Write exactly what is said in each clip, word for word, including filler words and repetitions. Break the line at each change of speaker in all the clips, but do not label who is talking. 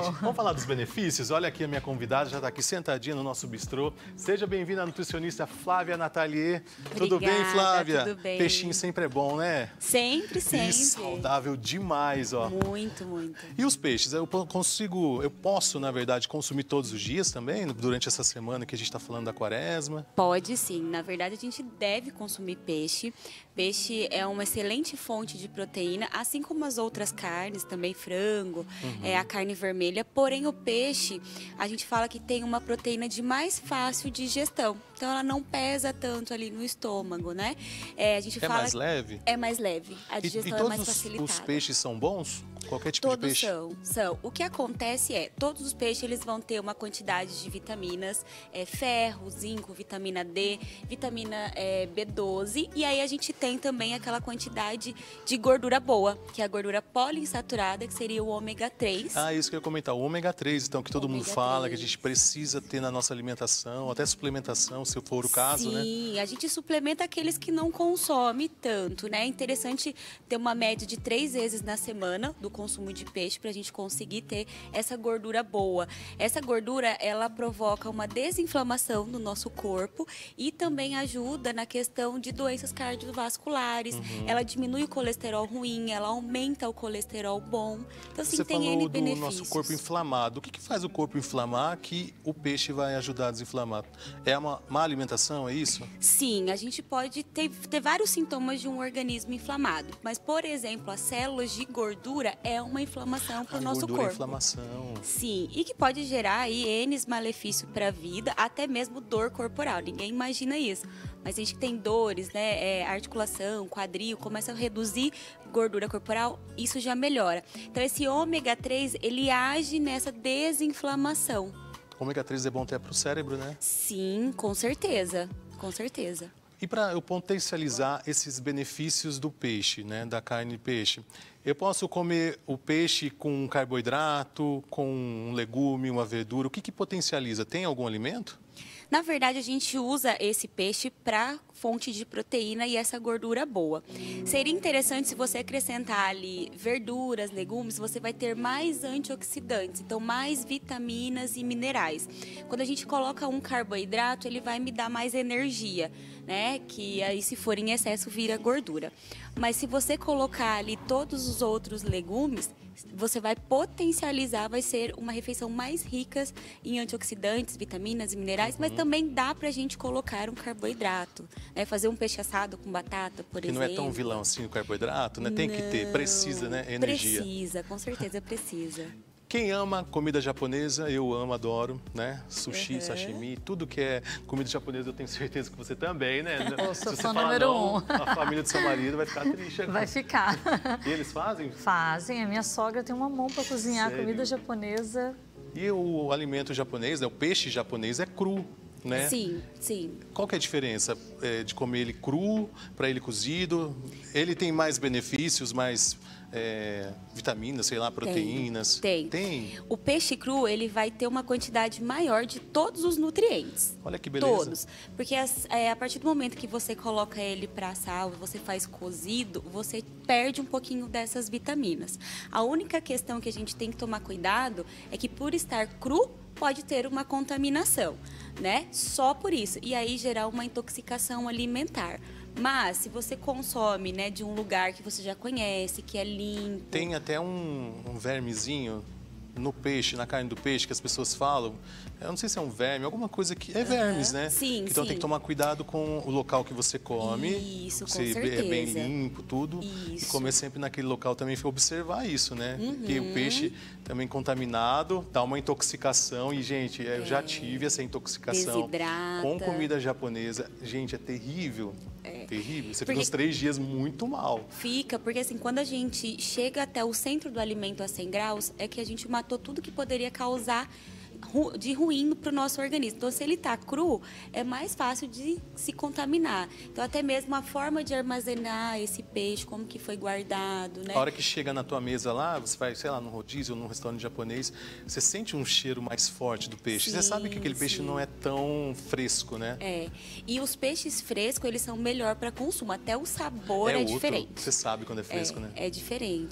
Gente, vamos falar dos benefícios? Olha aqui a minha convidada, já está aqui sentadinha no nosso bistrô. Seja bem-vinda a nutricionista Flávia Natalier. Tudo bem, Flávia?
Tudo bem.
Peixinho sempre é bom, né?
Sempre, sempre.
E saudável demais, ó.
Muito, muito.
E os peixes? Eu consigo, eu posso, na verdade, consumir todos os dias também, durante essa semana que a gente está falando da quaresma?
Pode sim. Na verdade, a gente deve consumir peixe. Peixe é uma excelente fonte de proteína, assim como as outras carnes, também frango, uhum. é, a carne vermelha. Porém, o peixe, a gente fala que tem uma proteína de mais fácil digestão. Então, ela não pesa tanto ali no estômago, né? É, a gente
é
fala
mais leve?
É mais leve. A digestão
e, e
é mais
todos
facilitada.
Os peixes são bons? Qualquer tipo
todos
de peixe?
São, são. O que acontece é, todos os peixes eles vão ter uma quantidade de vitaminas, é, ferro, zinco, vitamina D, vitamina é, B doze, e aí a gente tem também aquela quantidade de gordura boa, que é a gordura poliinsaturada, que seria o ômega três.
Ah, isso que eu ia comentar, o ômega três, então, que todo mundo fala, que a gente precisa ter na nossa alimentação, até suplementação, se for o caso,
Sim,
né?
Sim, a gente suplementa aqueles que não consomem tanto, né? É interessante ter uma média de três vezes na semana do consumo de peixe para a gente conseguir ter essa gordura boa. Essa gordura, ela provoca uma desinflamação no nosso corpo e também ajuda na questão de doenças cardiovasculares. Uhum. Ela diminui o colesterol ruim, ela aumenta o colesterol bom. Então, assim,
Você
tem
falou
N
do
benefícios.
nosso corpo inflamado. O que, que faz o corpo inflamar que o peixe vai ajudar a desinflamar? É uma má alimentação, é isso?
Sim, a gente pode ter, ter vários sintomas de um organismo inflamado. Mas, por exemplo, as células de gordura é uma inflamação para o nosso
gordura
corpo.
É inflamação.
Sim, e que pode gerar aí N malefícios para a vida, até mesmo dor corporal. Ninguém imagina isso. Mas a gente tem dores, né? É, articulação, quadril, começa a reduzir gordura corporal, isso já melhora. Então, esse ômega três, ele age nessa desinflamação.
O ômega três é bom até para o cérebro, né?
Sim, com certeza, com certeza.
E para eu potencializar esses benefícios do peixe, né, da carne de peixe, eu posso comer o peixe com um carboidrato, com um legume, uma verdura? O que, que potencializa? Tem algum alimento?
Na verdade, a gente usa esse peixe para fonte de proteína e essa gordura boa. Seria interessante se você acrescentar ali verduras, legumes, você vai ter mais antioxidantes, então mais vitaminas e minerais. Quando a gente coloca um carboidrato, ele vai me dar mais energia, né? Que aí, se for em excesso, vira gordura. Mas se você colocar ali todos os outros legumes, você vai potencializar, vai ser uma refeição mais rica em antioxidantes, vitaminas e minerais, uhum. mas também dá pra gente colocar um carboidrato, né? Fazer um peixe assado com batata, por
que
exemplo.
Que não é tão vilão assim o carboidrato, né? Tem
não,
que ter, precisa, né? Energia.
Precisa, com certeza precisa.
Quem ama comida japonesa, eu amo, adoro, né? Sushi, uhum. sashimi, tudo que é comida japonesa, eu tenho certeza que você também, né?
Eu sou
Se você
fã
falar
número
não,
um.
A família do seu marido vai ficar triste.
Vai ficar.
E eles fazem?
Fazem. A minha sogra tem uma mão para cozinhar
Sério?
Comida japonesa.
E o alimento japonês, né? O peixe japonês é cru, né?
Sim, sim.
Qual que é a diferença é, de comer ele cru para ele cozido? Ele tem mais benefícios, mais... É, vitaminas, sei lá, proteínas.
Tem, tem. Tem. O peixe cru, ele vai ter uma quantidade maior de todos os nutrientes.
Olha que beleza.
Todos. Porque as, é, a partir do momento que você coloca ele para assar, você faz cozido, você perde um pouquinho dessas vitaminas. A única questão que a gente tem que tomar cuidado é que, por estar cru, pode ter uma contaminação, né? Só por isso. E aí gerar uma intoxicação alimentar. Mas, se você consome, né, de um lugar que você já conhece, que é limpo...
Tem até um, um vermezinho no peixe, na carne do peixe, que as pessoas falam. Eu não sei se é um verme, alguma coisa que... É vermes,
uhum.
né?
Sim,
Então
sim.
tem que tomar cuidado com o local que você come.
Isso, com
se
certeza.
É bem limpo, tudo.
Isso.
E comer sempre naquele local também, observar isso, né?
Uhum.
Porque o peixe também contaminado, dá uma intoxicação. E, gente, eu é. já tive essa intoxicação.
Desidrata.
Com comida japonesa. Gente, é terrível.
É.
Terrível. Você
porque
fica uns três dias muito mal.
Fica, porque assim, quando a gente chega até o centro do alimento a cem graus, é que a gente matou tudo que poderia causar de ruim para o nosso organismo. Então, se ele está cru, é mais fácil de se contaminar. Então, até mesmo a forma de armazenar esse peixe, como que foi guardado, né?
A hora que chega na tua mesa lá, você vai, sei lá, num rodízio ou num restaurante japonês, você sente um cheiro mais forte do peixe. Sim, você sabe que aquele sim. peixe não é tão fresco, né?
É. E os peixes frescos, eles são melhor para consumo. Até o sabor é, é outro, diferente.
Você sabe quando é fresco,
é,
né?
É diferente.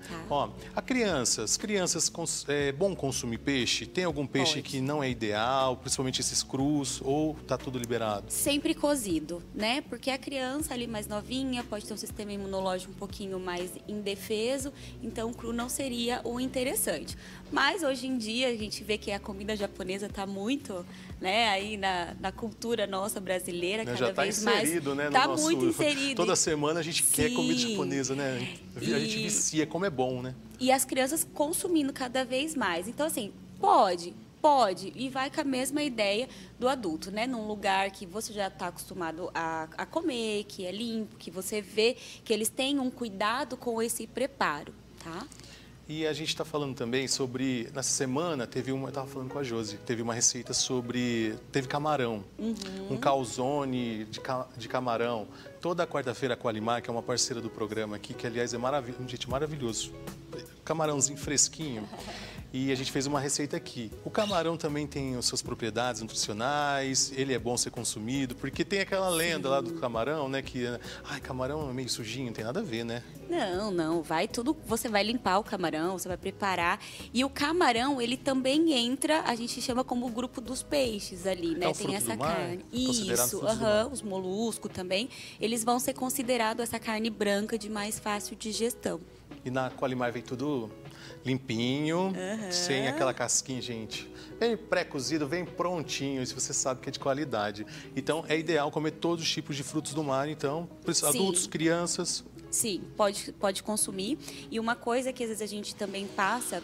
Tá.
Ó, a crianças, crianças, cons- é bom consumir peixe? Tem algum peixe
Pode.
que não é ideal, principalmente esses crus, ou tá tudo liberado?
Sempre cozido, né? Porque a criança ali mais novinha pode ter um sistema imunológico um pouquinho mais indefeso, então cru não seria o interessante. Mas hoje em dia a gente vê que a comida japonesa está muito, né, aí na, na cultura nossa brasileira,
Né,
cada
já está
vez
inserido,
mais.
né?
Está
no nosso,
muito inserido.
Toda semana a gente quer comida
Sim.
japonesa, né? A gente
E-
vicia, como é bom, né?
E as crianças consumindo cada vez mais. Então, assim, pode, pode. E vai com a mesma ideia do adulto, né? Num lugar que você já está acostumado a, a comer, que é limpo, que você vê que eles têm um cuidado com esse preparo, tá?
E a gente está falando também sobre. Nessa semana teve uma. Eu estava falando com a Josi, teve uma receita sobre. Teve camarão. Um calzone de, ca- de camarão. Toda quarta-feira a Qualimar, que é uma parceira do programa aqui, que aliás é maravilhoso. Gente, maravilhoso. Camarãozinho fresquinho. E a gente fez uma receita aqui. O camarão também tem as suas propriedades nutricionais, ele é bom ser consumido, porque tem aquela lenda lá do camarão, né? Que, ai, camarão é meio sujinho, não tem nada a ver, né?
Não, não, vai tudo, você vai limpar o camarão, você vai preparar. E o camarão, ele também entra, a gente chama como o grupo dos peixes ali, né?
É um
Tem
fruto
essa
do mar?
carne.
Considerado
Isso,
frutos do
aham,
mar.
os moluscos também, eles vão ser considerados essa carne branca de mais fácil digestão.
E na Qualimar vem tudo limpinho, sem aquela casquinha, gente. Vem pré-cozido, vem prontinho, isso você sabe que é de qualidade. Então, é ideal comer todos os tipos de frutos do mar, então,
Sim.
adultos, crianças.
Sim, pode, pode consumir. E uma coisa que às vezes a gente também passa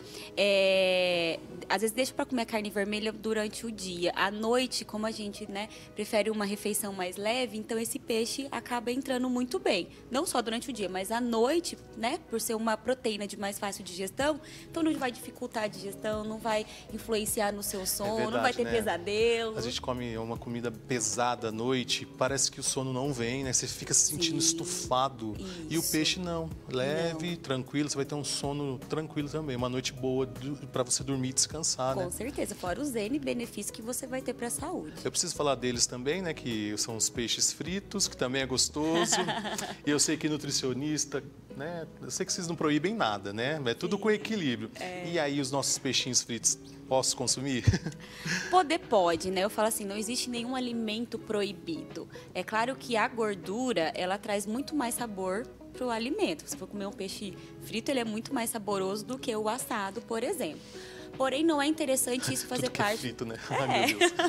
é. Às vezes deixa para comer carne vermelha durante o dia. À noite, como a gente, né, prefere uma refeição mais leve, então esse peixe acaba entrando muito bem. Não só durante o dia, mas à noite, né, por ser uma proteína de mais fácil digestão, então não vai dificultar a digestão, não vai influenciar no seu sono,
verdade,
não vai ter
né?
pesadelo.
A gente come uma comida pesada à noite, parece que o sono não vem, né? Você fica se sentindo
Sim.
estufado. E o
Isso.
peixe não, leve, tranquilo, você vai ter um sono tranquilo também, uma noite boa para você dormir e descansar,
Com
né?
certeza, fora os N benefícios que você vai ter para a saúde.
Eu preciso falar deles também, né? Que são os peixes fritos, que também é gostoso. E eu sei que nutricionista, né? Eu sei que vocês não proíbem nada, né? É tudo com equilíbrio. E aí, os nossos peixinhos fritos, posso consumir?
Poder pode, né? Eu falo assim, não existe nenhum alimento proibido. É claro que a gordura, ela traz muito mais sabor para o alimento. Se for comer um peixe frito, ele é muito mais saboroso do que o assado, por exemplo. Porém, não é interessante isso fazer
Tudo que é
parte.
frito, né?
É.
Ai, meu Deus.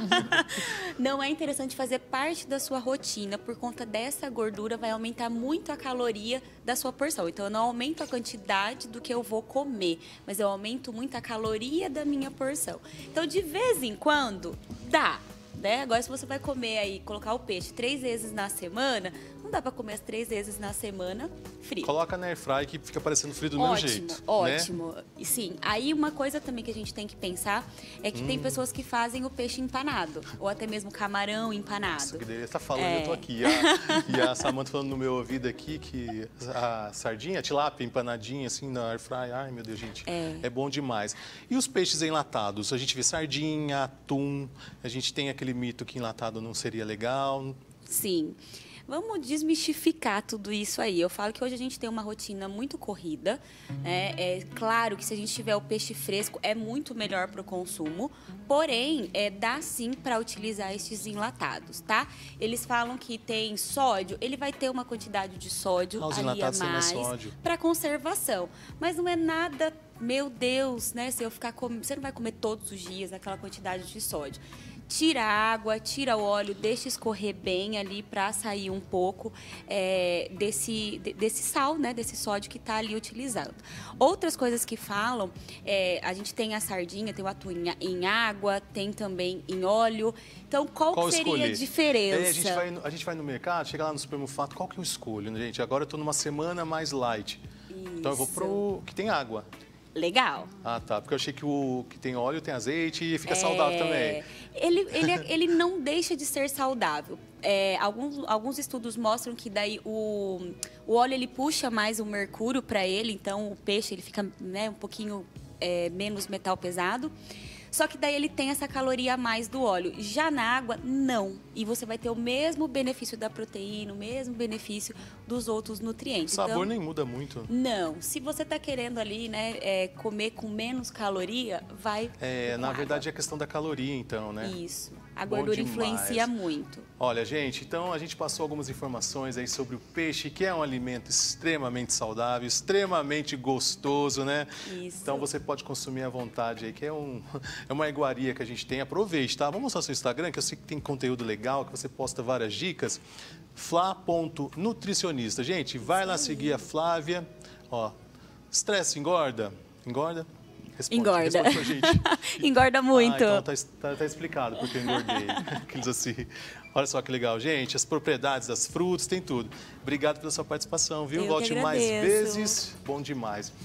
Não é interessante fazer parte da sua rotina, por conta dessa gordura vai aumentar muito a caloria da sua porção. Então, eu não aumento a quantidade do que eu vou comer, mas eu aumento muito a caloria da minha porção. Então, de vez em quando, dá. Né? Agora, se você vai comer aí, colocar o peixe três vezes na semana, não dá para comer as três vezes na semana frito.
Coloca na airfry que fica parecendo frito do
Ótimo,
mesmo jeito. Né?
ótimo. E sim, aí uma coisa também que a gente tem que pensar é que
Hum.
tem pessoas que fazem o peixe empanado, ou até mesmo camarão empanado.
Nossa, que delícia. Tá falando,
É.
eu tô aqui. E a, e a Samanta falando no meu ouvido aqui que a sardinha, a tilápia empanadinha assim na airfry. Ai, meu Deus, gente.
É.
É bom demais. E os peixes enlatados? A gente vê sardinha, atum. A gente tem aquele mito que enlatado não seria legal.
Sim. Vamos desmistificar tudo isso aí. Eu falo que hoje a gente tem uma rotina muito corrida. Né? É claro que se a gente tiver o peixe fresco, é muito melhor para o consumo. Porém, é, dá sim para utilizar estes enlatados, tá? Eles falam que tem sódio, ele vai ter uma quantidade de sódio
Ah, os
ali a
enlatados têm mais
mais
sódio.
para conservação. Mas não é nada, meu Deus, né? Se eu ficar com... Você não vai comer todos os dias aquela quantidade de sódio. Tira a água, tira o óleo, deixa escorrer bem ali para sair um pouco é, desse, de- desse sal, né? Desse sódio que está ali utilizando. Outras coisas que falam, é, a gente tem a sardinha, tem o atum em, em água, tem também em óleo. Então, qual,
Qual
que seria
escolher?
a diferença?
É, a, gente vai, no- a gente vai no mercado, chega lá no supermercado, qual que eu escolho, né, gente? Agora eu tô numa semana mais light. Então eu vou
Isso.
pro que tem água.
Legal.
Ah, tá. Porque eu achei que o que tem óleo tem azeite e fica
É,
saudável também.
Ele, ele, ele não deixa de ser saudável. É, alguns, alguns estudos mostram que daí o, o óleo ele puxa mais o mercúrio para ele, então o peixe ele fica, né, um pouquinho é, menos metal pesado. Só que daí ele tem essa caloria a mais do óleo. Já na água, não. E você vai ter o mesmo benefício da proteína, o mesmo benefício dos outros nutrientes.
O sabor
então,
nem muda muito.
não. Se você está querendo ali, né, é, comer com menos caloria, vai.
É,
com
na
água.
verdade é questão da caloria, então, né?
Isso. A
Bom
gordura
demais.
influencia muito.
Olha, gente, então a gente passou algumas informações aí sobre o peixe, que é um alimento extremamente saudável, extremamente gostoso, né?
Isso.
Então você pode consumir à vontade aí, que é, um, é uma iguaria que a gente tem. Aproveite, tá? Vamos mostrar seu Instagram, que eu sei que tem conteúdo legal, que você posta várias dicas. Fla ponto nutricionista. Gente, vai lá seguir a Flávia. Ó, estresse engorda? Engorda? Responde,
Engorda.
responde pra gente.
Engorda muito.
Ah, então tá, tá, tá explicado porque eu engordei. Aqueles assim. Olha só que legal, gente. As propriedades das frutas, tem tudo. Obrigado pela sua participação, viu?
Eu que
Volte mais
agradeço.
vezes. Bom demais.